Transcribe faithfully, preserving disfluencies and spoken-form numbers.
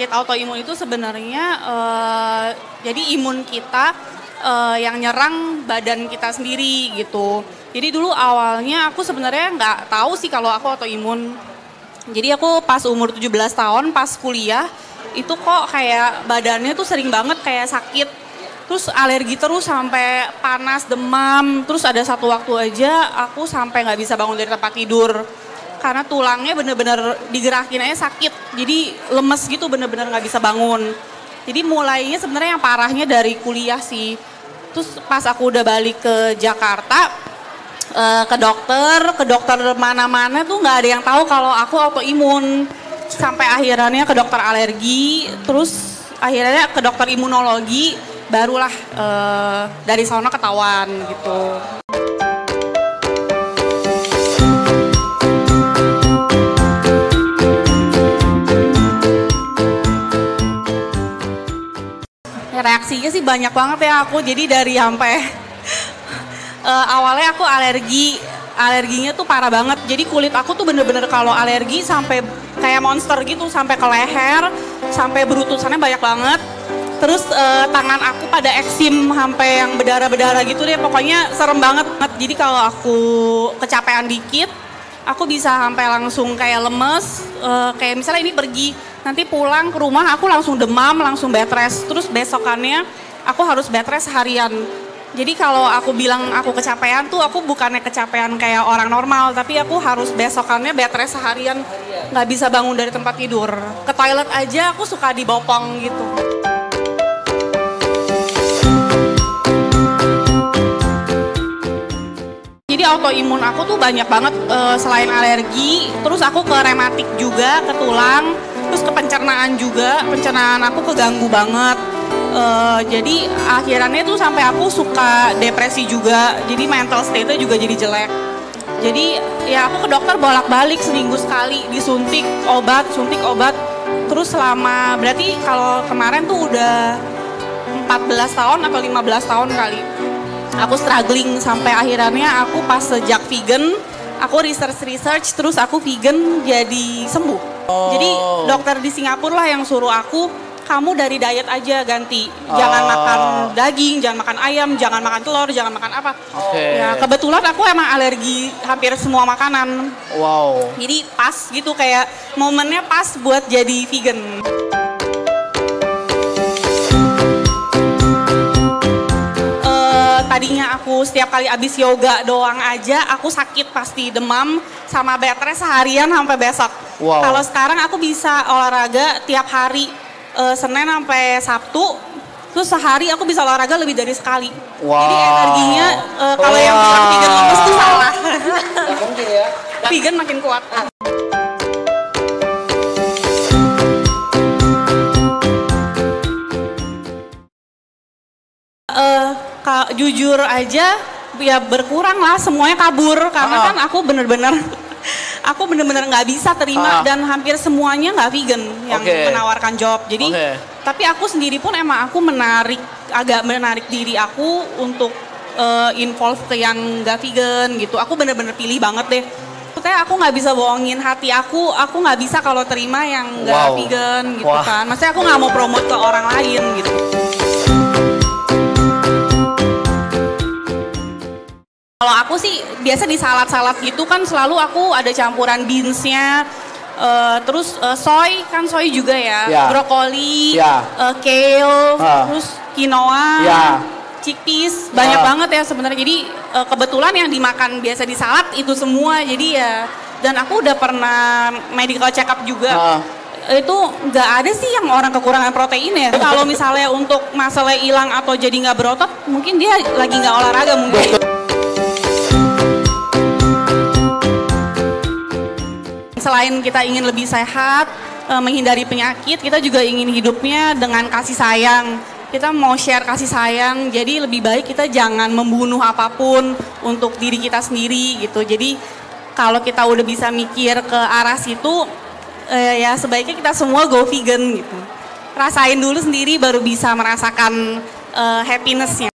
penyakit autoimun itu sebenarnya uh, jadi imun kita uh, yang nyerang badan kita sendiri gitu. Jadi dulu awalnya aku sebenarnya nggak tahu sih kalau aku autoimun. Jadi aku pas umur tujuh belas tahun pas kuliah itu kok kayak badannya tuh sering banget kayak sakit. Terus alergi terus sampai panas, demam. Terus ada satu waktu aja aku sampai nggak bisa bangun dari tempat tidur. Karena tulangnya bener-bener digerakin aja sakit, jadi lemes gitu bener-bener nggak bisa bangun. Jadi mulainya sebenarnya yang parahnya dari kuliah sih. Terus pas aku udah balik ke Jakarta, uh, ke dokter, ke dokter mana-mana tuh nggak ada yang tahu kalau aku autoimun. Sampai akhirnya ke dokter alergi, terus akhirnya ke dokter imunologi, barulah uh, dari sana ketahuan gitu. Reaksinya sih banyak banget ya aku, jadi dari sampai uh, awalnya aku alergi, alerginya tuh parah banget. Jadi kulit aku tuh bener-bener kalau alergi sampai kayak monster gitu, sampai ke leher, sampai berutusannya banyak banget. Terus uh, tangan aku pada eksim sampai yang berdarah-berdarah gitu deh, pokoknya serem banget. Jadi kalau aku kecapean dikit, aku bisa sampai langsung kayak lemes, uh, kayak misalnya ini pergi, nanti pulang ke rumah aku langsung demam, langsung bed rest. Terus besokannya aku harus bed rest seharian. Jadi kalau aku bilang aku kecapean tuh aku bukannya kecapean kayak orang normal, tapi aku harus besokannya bed rest seharian, nggak bisa bangun dari tempat tidur. Ke toilet aja aku suka dibopong gitu. Jadi autoimun aku tuh banyak banget, uh, selain alergi, terus aku ke rematik juga, ke tulang, terus ke pencernaan juga, pencernaan aku keganggu banget. Uh, jadi akhirnya tuh sampai aku suka depresi juga, jadi mental state-nya juga jadi jelek. Jadi ya aku ke dokter bolak-balik seminggu sekali, disuntik obat, suntik obat, terus selama, berarti kalau kemarin tuh udah empat belas tahun atau lima belas tahun kali. Aku struggling sampai akhirnya aku pas sejak vegan, aku research-research terus aku vegan jadi sembuh. Oh. Jadi dokter di Singapura lah yang suruh aku, kamu dari diet aja ganti. Jangan oh. makan daging, jangan makan ayam, jangan makan telur, jangan makan apa. Okay. Ya kebetulan aku emang alergi hampir semua makanan. Wow. Jadi pas gitu, kayak momennya pas buat jadi vegan. Tadinya aku setiap kali abis yoga doang aja aku sakit pasti, demam sama bed rest seharian sampai besok. Wow. Kalau sekarang aku bisa olahraga tiap hari, e, Senin sampai Sabtu, terus sehari aku bisa olahraga lebih dari sekali. Wow. Jadi energinya e, kalau wow. yang bilang vegan lemes itu salah. Mungkin ya. Vegan makin kuat. Uh, ka, jujur aja ya berkurang lah, semuanya kabur karena uh -uh. kan aku bener-bener aku bener-bener nggak bisa terima uh -uh. dan hampir semuanya nggak vegan yang okay. menawarkan job. Jadi okay. tapi aku sendiri pun emang aku menarik agak menarik diri aku untuk uh, involve ke yang nggak vegan gitu. Aku bener-bener pilih banget deh. Maksudnya aku nggak bisa bohongin hati aku, aku nggak bisa kalau terima yang nggak wow. vegan gitu wow. kan. Maksudnya aku nggak mau promote ke orang lain gitu. Kalau aku sih biasa di salad-salad gitu kan selalu aku ada campuran beansnya, uh, terus uh, soy kan soy juga ya, yeah. brokoli, yeah. uh, kale, uh. terus quinoa, yeah. chickpeas, banyak uh. banget ya sebenarnya. Jadi uh, kebetulan yang dimakan biasa di salad itu semua, jadi ya. Dan aku udah pernah medical check up juga. Uh. Itu nggak ada sih yang orang kekurangan protein ya. Kalau misalnya untuk masalah hilang atau jadi nggak berotot, mungkin dia lagi nggak olahraga mungkin. Selain kita ingin lebih sehat, menghindari penyakit, kita juga ingin hidupnya dengan kasih sayang. Kita mau share kasih sayang, jadi lebih baik kita jangan membunuh apapun untuk diri kita sendiri gitu. Jadi kalau kita udah bisa mikir ke arah situ, eh, ya sebaiknya kita semua go vegan gitu. Rasain dulu sendiri baru bisa merasakan uh, happiness-nya.